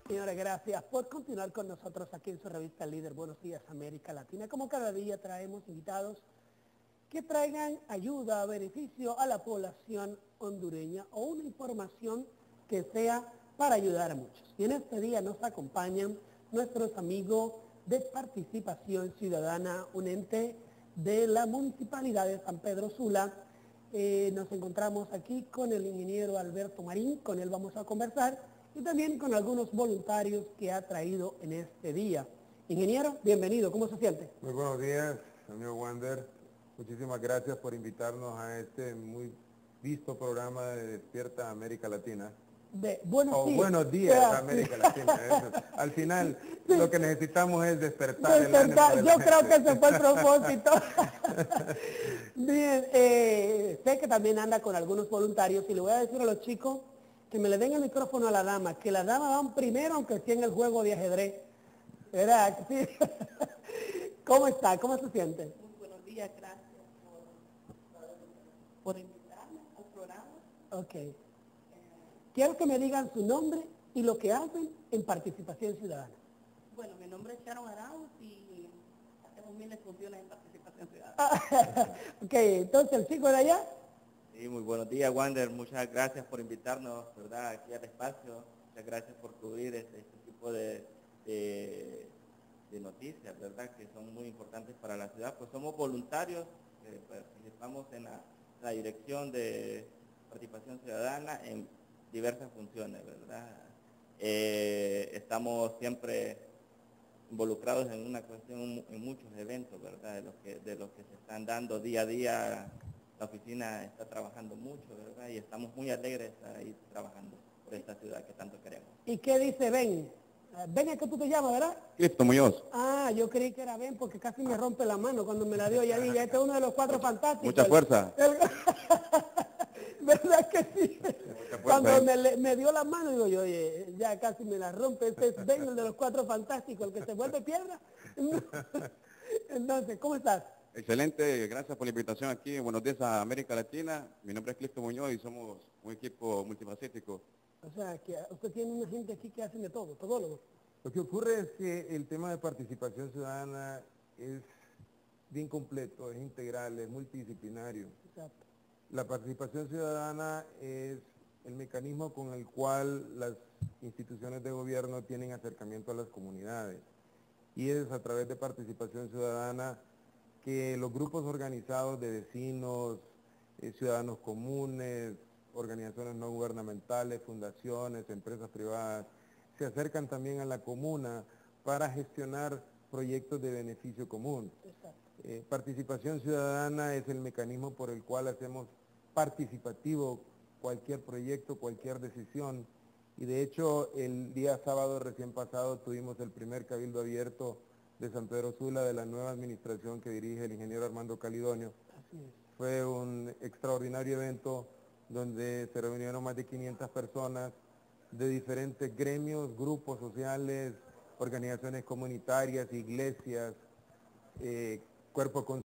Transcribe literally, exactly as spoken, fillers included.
Señora, gracias por continuar con nosotros aquí en su revista Líder Buenos Días América Latina. Como cada día traemos invitados que traigan ayuda, beneficio a la población hondureña o una información que sea para ayudar a muchos. Y en este día nos acompañan nuestros amigos de Participación Ciudadana, un ente de la Municipalidad de San Pedro Sula. Eh, nos encontramos aquí con el ingeniero Alberto Marín, con él vamos a conversar, y también con algunos voluntarios que ha traído en este día. Ingeniero, bienvenido, ¿cómo se siente? Muy buenos días, amigo Wander. Muchísimas gracias por invitarnos a este muy visto programa de Despierta América Latina. De buenos O días. buenos días, Yeah, América sí. Latina. Eso. Al final, Sí. lo que necesitamos es despertar, Despertar. el ánimo de la Yo creo gente. que ese fue el propósito. Bien, eh, sé que también anda con algunos voluntarios y le voy a decir a los chicos que me le den el micrófono a la dama, que las damas van primero aunque esté en el juego de ajedrez. ¿Verdad? Sí. ¿Cómo está? ¿Cómo se siente? Muy buenos días, gracias por, por invitarme al programa. Ok. Quiero que me digan su nombre y lo que hacen en Participación Ciudadana. Bueno, mi nombre es Sharon Arauz y hacemos miles de funciones en Participación Ciudadana. Ok, entonces el chico de allá. Sí, muy buenos días, Wander. Muchas gracias por invitarnos, ¿verdad?, aquí al espacio. Muchas gracias por cubrir este, este tipo de, de, de noticias, ¿verdad?, que son muy importantes para la ciudad. Pues somos voluntarios, eh, participamos en la, la dirección de Participación Ciudadana en diversas funciones, ¿verdad? Eh, estamos siempre involucrados en una cuestión, en muchos eventos, ¿verdad?, de los que, de los que se están dando día a día. La oficina está trabajando mucho, ¿verdad? Y estamos muy alegres ahí trabajando por esta ciudad que tanto queremos. ¿Y qué dice Ben? Ben es que tú te llamas, ¿verdad? Cristo Muñoz. Ah, yo creí que era Ben porque casi me rompe la mano cuando me la dio. Ya dije, este es uno de los cuatro fantásticos. Mucha fuerza. El- ¿Verdad que sí? Fuerza, Cuando ¿eh? me, le- me dio la mano, digo yo, oye, ya casi me la rompe. Este es Ben, el de los cuatro fantásticos, el que se vuelve piedra. Entonces, ¿cómo estás? Excelente, gracias por la invitación aquí. Buenos días a América Latina. Mi nombre es Cristo Muñoz y somos un equipo multifacético. O sea, que usted tiene una gente aquí que hacen de todo, todólogos. Lo que ocurre es que el tema de participación ciudadana es bien completo, es integral, es multidisciplinario. Exacto. La participación ciudadana es el mecanismo con el cual las instituciones de gobierno tienen acercamiento a las comunidades. Y es a través de participación ciudadana que los grupos organizados de vecinos, eh, ciudadanos comunes, organizaciones no gubernamentales, fundaciones, empresas privadas, se acercan también a la comuna para gestionar proyectos de beneficio común. Exacto. Eh, participación ciudadana es el mecanismo por el cual hacemos participativo cualquier proyecto, cualquier decisión. Y de hecho, el día sábado recién pasado tuvimos el primer cabildo abierto de San Pedro Sula de la nueva administración que dirige el ingeniero Armando Calidonio. Así es. Fue un extraordinario evento donde se reunieron más de quinientas personas de diferentes gremios, grupos sociales, organizaciones comunitarias, iglesias, eh, cuerpos